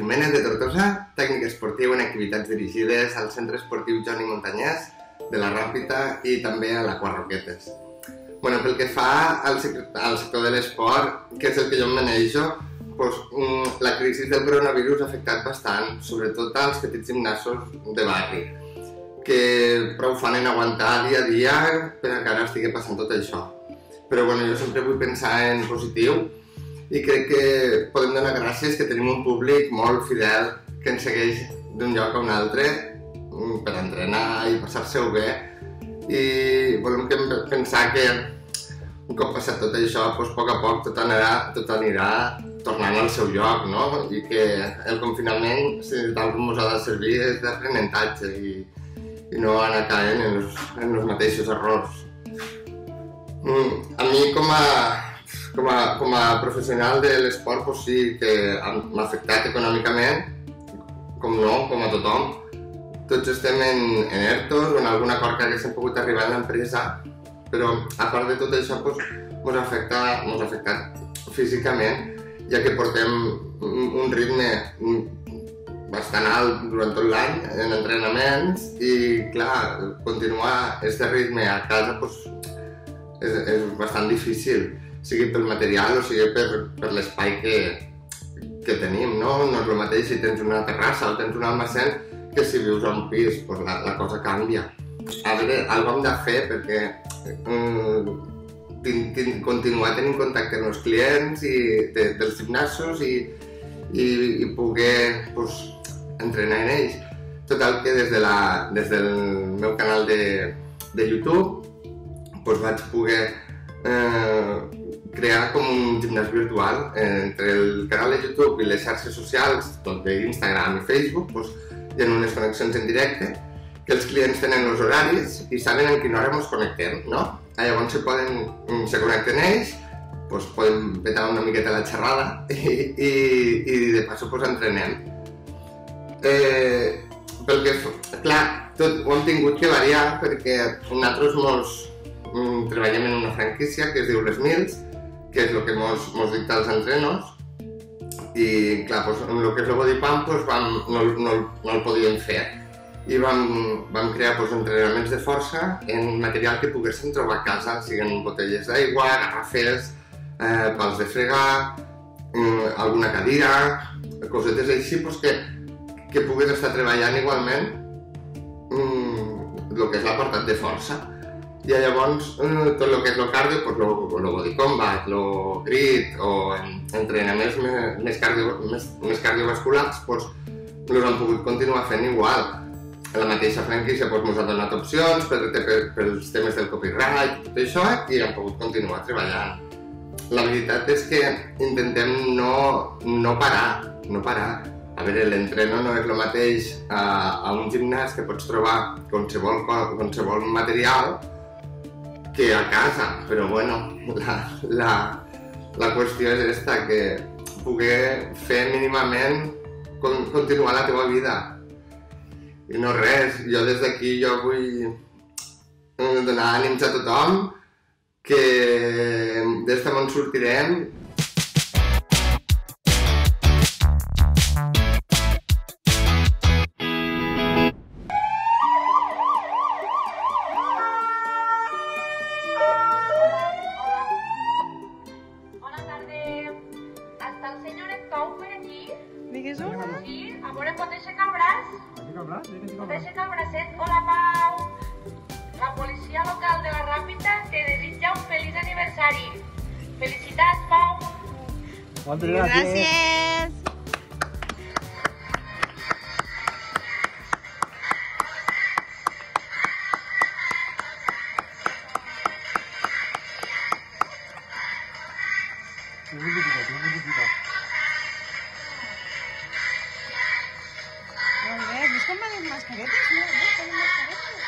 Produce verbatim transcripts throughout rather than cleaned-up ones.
Jiménez de Tortosa, tècnic esportiu en activitats dirigides al Centre Esportiu Joni Montanyès de la Ràpita i també a l'Aquarroquetes. Bueno, pel que fa al sector de l'esport, que és el que jo em manejo, doncs, la crisi del coronavirus ha afectat bastant, sobretot als petits gimnasos de barri, que prou fan en aguantar dia a dia per encara estigui passant tot això. Però bueno, jo sempre vull pensar en positiu i crec que podem donar gràcies que tenim un públic molt fidel que ens segueix d'un lloc a un altre per entrenar i passar-se-ho bé, i volem pensar que un cop passat tot això, doncs, a poc a poc tot anirà, tot anirà tornant al seu lloc, no? I que el confinament, si tal com ens ha de servir, és d'aprenentatge i, i no anar caent en els, en els mateixos errors. Mm, a mi, com a, com a, com a professional de l'esport, doncs sí que m'ha afectat econòmicament, com no, com a tothom. Tots estem en, en ERTOs o en algun acord que haguéssim pogut arribar a l'empresa, però a part de tot això ens doncs, ha afectat, ens ha afectat físicament, ja que portem un ritme bastant alt durant tot l'any en entrenaments i, clar, continuar aquest ritme a casa doncs, és, és bastant difícil, sigui pel material o sigui per, per l'espai que, que tenim, no? No és el mateix si tens una terrassa o tens un almacén que si vius a un pis, doncs la, la cosa canvia. A veure, alguna hem de fer perquè um, tin, tin, continuar tenint contacte amb els clients i de, dels gimnasos i, i, i poder pues, entrenar en ells. Total que des, de la, des del meu canal de, de YouTube pues, vaig poder eh, crear com un gimnàs virtual entre el canal de YouTube i les xarxes socials, tot d'Instagram i Facebook, pues, hi ha unes connexions en directe que els clients tenen els horaris i saben en quina hora ens connectem, no? Llavors se, poden, se connecten ells, doncs podem petar una miqueta la xerrada i, i, i de passo pues, entrenem. Eh, pel que, clar, tot ho hem tingut que variar perquè nosaltres mos, mm, treballem en una franquícia que es diu Les Mils, que és el que mos, mos dicta els entrenos, i clar, doncs, en el que és el body pump doncs, vam, no, no, no el podíem fer i vam, vam crear doncs, entrenaments de força en material que poguéssim trobar a casa, siguin botelles d'aigua, garrafes, eh, pals de fregar, eh, alguna cadira, cosetes així doncs, que, que puguis estar treballant igualment mm, el que és l'apartat de força. I llavors tot el que és el cardio, doncs el body combat, el grit o entrenaments més, cardio, més, més cardiovasculars, doncs els han pogut continuar fent igual. La mateixa franquícia ens doncs, ha donat opcions per, per, per els temes del copyright i tot això i han pogut continuar treballant. La veritat és que intentem no, no parar, no parar. A veure, l'entreno no és el mateix a, a un gimnàs que pots trobar qualsevol, qualsevol material que a casa, però bueno, la, la, la qüestió és esta, que poder fer mínimament con, continuar la teva vida. I no res, jo des d'aquí jo vull donar ànims a tothom, que d'esta me'n sortirem. Sí, a veure, pot aixecar el braç? Pot aixecar el bracet? Hola, Pau! La policia local de la Ràpita te desitja un feliç aniversari. Felicitats, Pau! Moltes gràcies! Molt bé, busca'm les mascaretes, no? No, tenen mascaretes.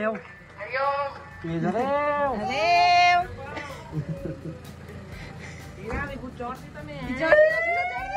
Adéu. Adiós. Fins adéu. Adéu. Mira, mi Jordi també, eh? Jordi, has vist el Jordi?